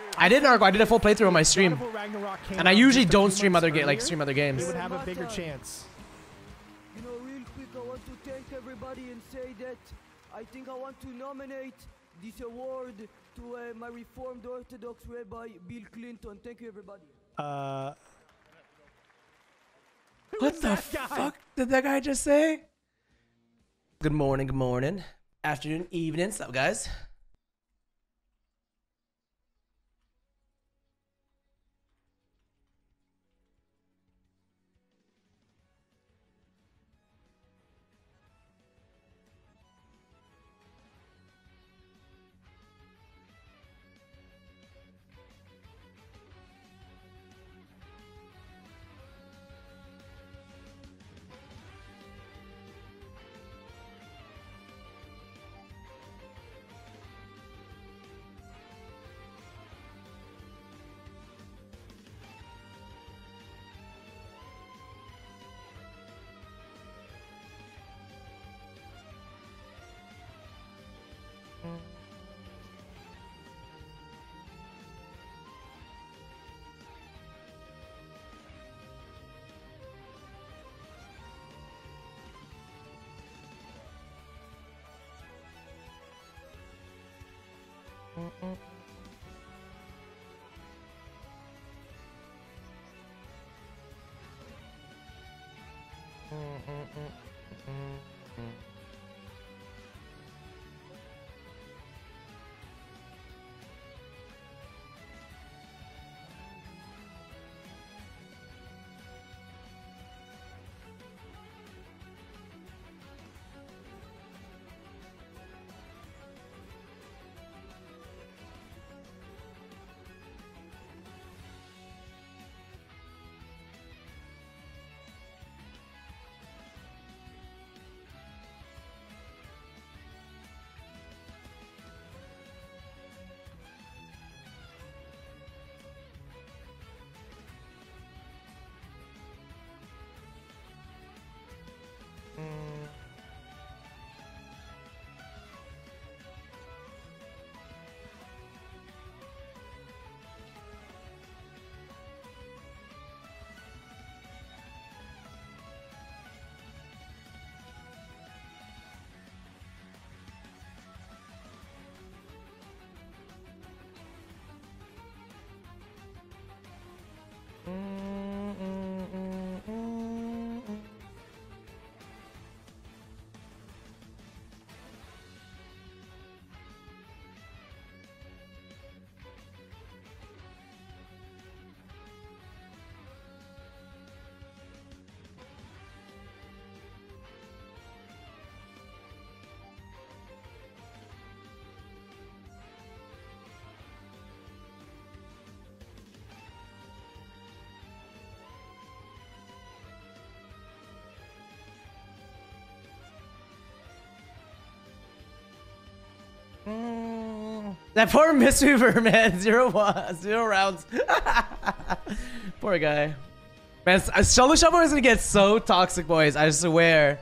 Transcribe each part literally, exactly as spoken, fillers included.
I did Nargo. I did a full playthrough on my stream, and I usually don't stream other ga like stream other games. He would have a bigger chance. You know, real quick, I want to thank everybody and say that I think I want to nominate this award to uh, my Reformed Orthodox Rabbi Bill Clinton. Thank you, everybody. Uh. What the fuck did that guy just say? Good morning, good morning. Afternoon, evening. What's up, guys? That poor Mistweaver, man. Zero one, zero rounds. Poor guy. Man, Solo Shovel is gonna get so toxic, boys. I swear.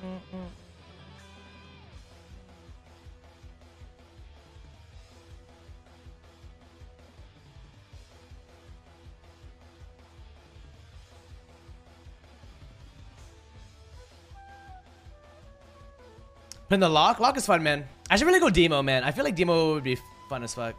Pin the lock? Lock is fun, man. I should really go demo, man. I feel like demo would be fun as fuck.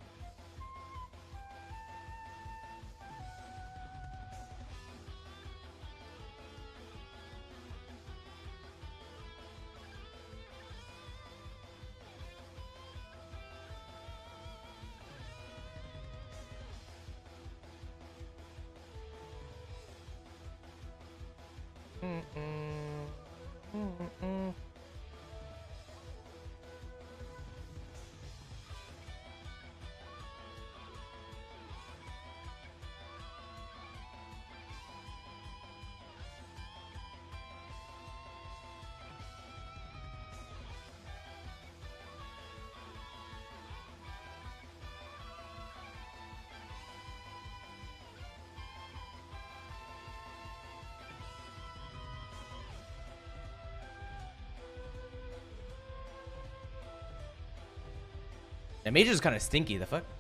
Yeah, Major's kind of stinky, the fuck?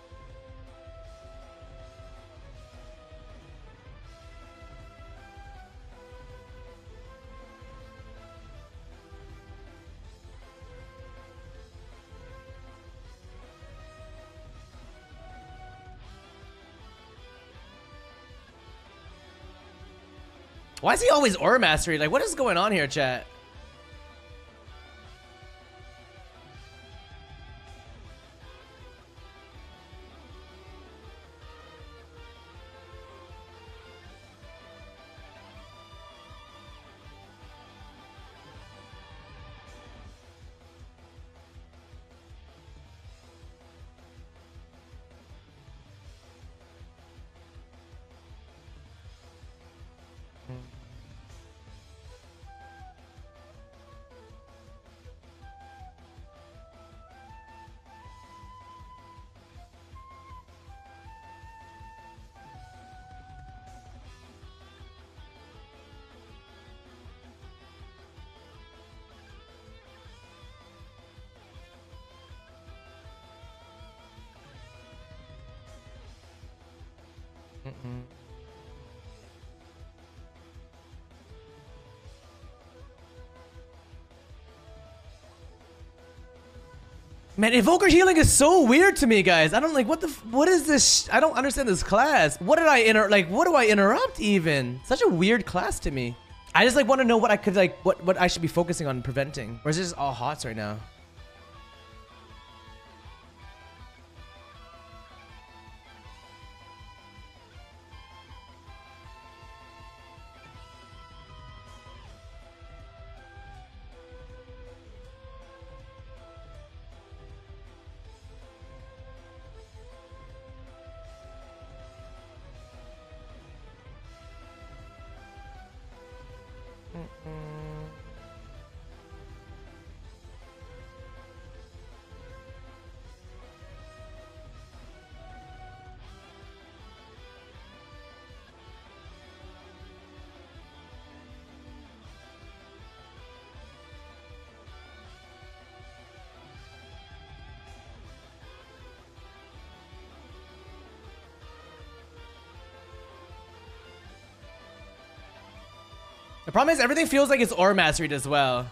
Why is he always Aura Mastery? Like, what is going on here, chat? Mm-mm. Man, Evoker healing is so weird to me, guys. I don't like what the f what is this? Sh I don't understand this class. What did I inter like? What do I interrupt even? Such a weird class to me. I just like want to know what I could like what what I should be focusing on preventing. Or is it just all hots right now? The problem is everything feels like it's Aura Mastered as well.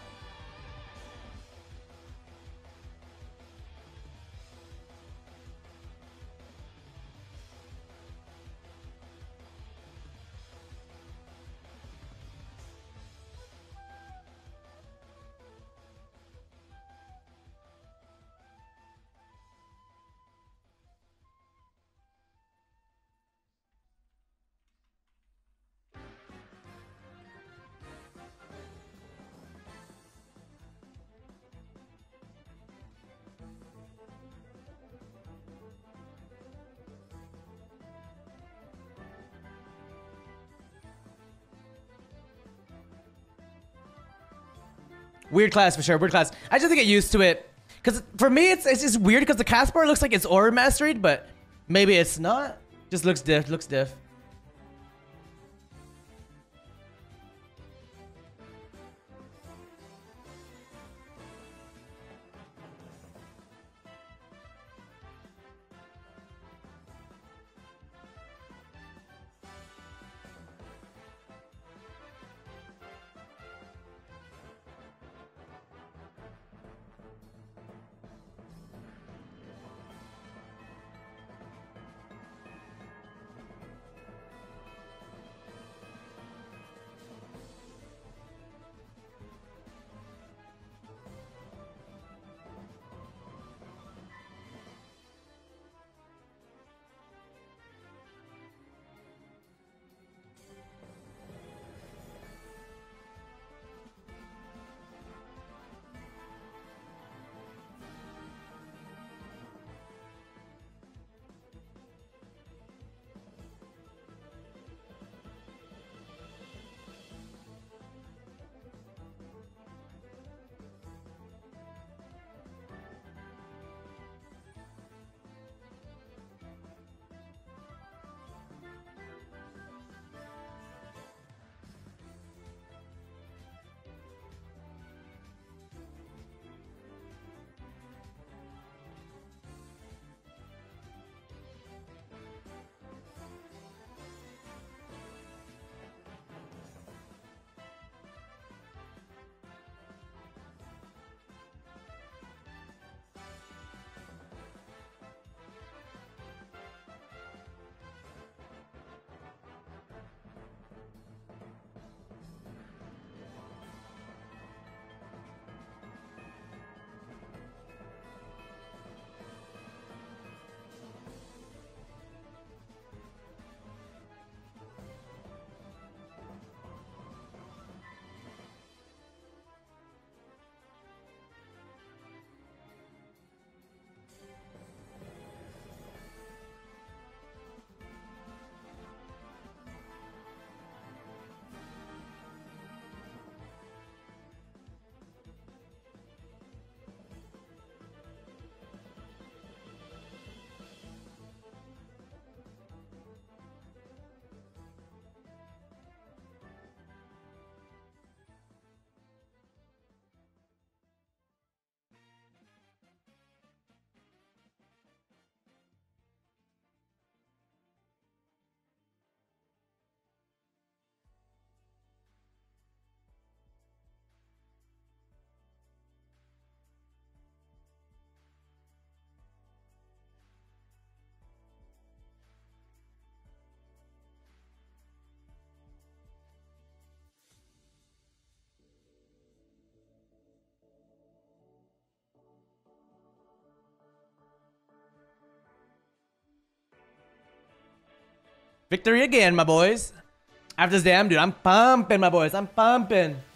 Weird class for sure, weird class. I just have to get used to it. Because for me, it's it's just weird because the cast bar looks like it's Aura Mastered, but maybe it's not. Just looks diff, looks diff. Victory again, my boys. After this damn dude, I'm pumping, my boys. I'm pumping.